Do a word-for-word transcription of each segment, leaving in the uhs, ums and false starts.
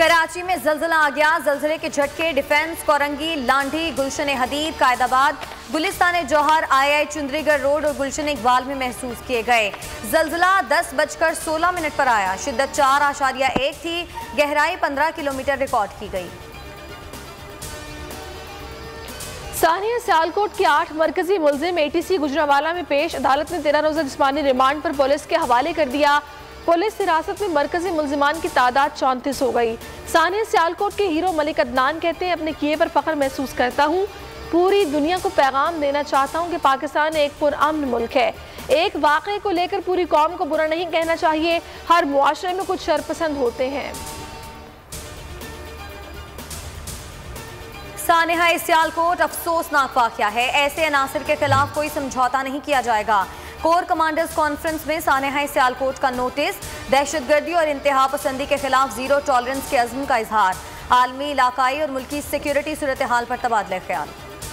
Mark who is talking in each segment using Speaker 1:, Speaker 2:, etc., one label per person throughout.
Speaker 1: कराची में जल्जला आ गया। जल्जले के झटके defence, Korangi, Landhi, Gulshan Hadeed, Qaidabad, Gulistan Jauhar, I I Chundrigar road और गुलशन इकबाल में महसूस किए गए। जल्जला दस बजकर सोलह मिनट पर आया। शिद्दत चार आशारिया एक थी। गहराई पंद्रह किलोमीटर रिकॉर्ड की गई।
Speaker 2: सानिया सियालकोट के आठ मरकजी मुलजिम ए टी सी गुजरावाला में पेश। अदालत ने तेरह रोजा जिस्मानी रिमांड पर पुलिस के हवाले कर दिया। पुलिस हिरासत में मरकजी मुलजिमान की तादाद चौंतीस हो गई। सानिया सियालकोट के हीरो मलिक अदनान कहते हैं, अपने किए पर फख्र महसूस करता हूँ। पूरी दुनिया को पैगाम देना चाहता हूँ कि पाकिस्तान एक पुरअमन मुल्क है। एक वाक़े को लेकर पूरी कौम को बुरा नहीं कहना चाहिए। हर मुआशरे में कुछ शरपसंद होते हैं।
Speaker 1: सानिया सियालकोट अफसोसनाक वाक़या है। ऐसे अनासर के खिलाफ कोई समझौता नहीं किया जाएगा। कोर कमांडर्स कॉन्फ्रेंस में सानिया सियालकोट का नोटिस। दहशतगर्दी और इंतहा पसंदी के खिलाफ जीरो टॉलरेंस के अज़्म का इजहार। आलमी, इलाकाई और मुल्की सिक्योरिटी सूरत हाल पर तबादला ख्याल।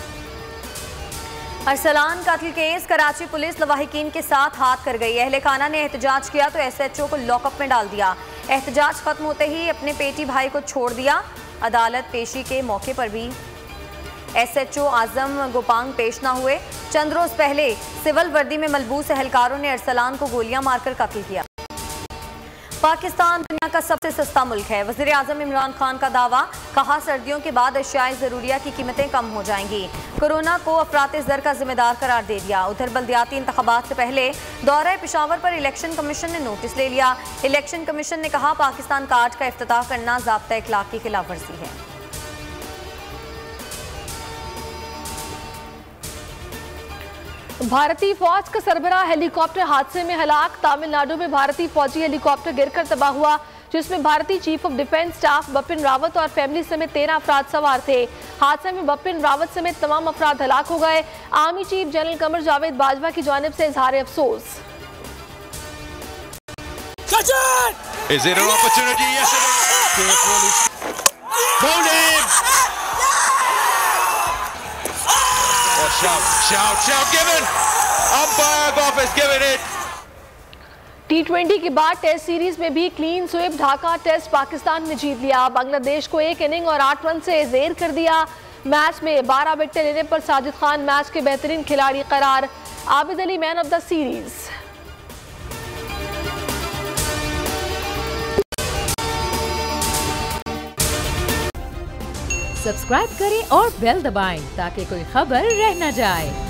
Speaker 1: अरसलान कत्ल केस, कराची पुलिस लवाहिकीन के साथ हाथ कर गई। अहले खाना ने एहतजाज किया तो एस एच ओ को लॉकअप में डाल दिया। एहतजाज खत्म होते ही अपने पेटी भाई को छोड़ दिया। अदालत पेशी के मौके पर भी S H O Azam Gopang पेश न हुए। चंद रोज पहले सिविल वर्दी में मलबूस एहलकारों ने अरसलान को गोलियां मारकर कत्ल किया। पाकिस्तान दुनिया का सबसे सस्ता मुल्क है। वज़ीर आज़म इमरान खान का दावा। कहा, सर्दियों के बाद अशियाए ज़रूरिया की कीमतें कम हो जाएंगी। कोरोना को अफरात ज़र का जिम्मेदार करार दे दिया। उधर बल्दियाती इंतखाबात से पहले दौरा पेशावर पर इलेक्शन कमीशन ने नोटिस ले लिया। इलेक्शन कमीशन ने कहा, पाकिस्तान कार्ड का इफ्तिताह करना ज़ाब्ता इखलाक की खिलाफ वर्जी है।
Speaker 2: भारतीय फौज का सरबराह हेलीकॉप्टर हादसे में हलाक। तमिलनाडु में भारतीय फौजी हेलीकॉप्टर गिरकर तबाह हुआ, जिसमें भारतीय chief of defence staff Bipin Rawat और फैमिली समेत तेरह अफराद सवार थे। हादसे में बिपिन रावत समेत तमाम अफराद हलाक हो गए। Army chief general Qamar Javed Bajwa की जानिब से इजहार अफसोस।
Speaker 3: Shout, shout, shout given. Umpire Goff has given it.
Speaker 2: T twenty के बाद टेस्ट सीरीज में भी clean sweep. Dhaka test Pakistan ने जीत लिया। बांग्लादेश को एक इनिंग और आठ रन से जेर कर दिया। मैच में बारह विकेट लेने पर साजिद खान मैच के बेहतरीन खिलाड़ी करार। Abid Ali man of the series.
Speaker 4: Subscribe करें और बेल दबाएं ताकि कोई खबर रह न जाए।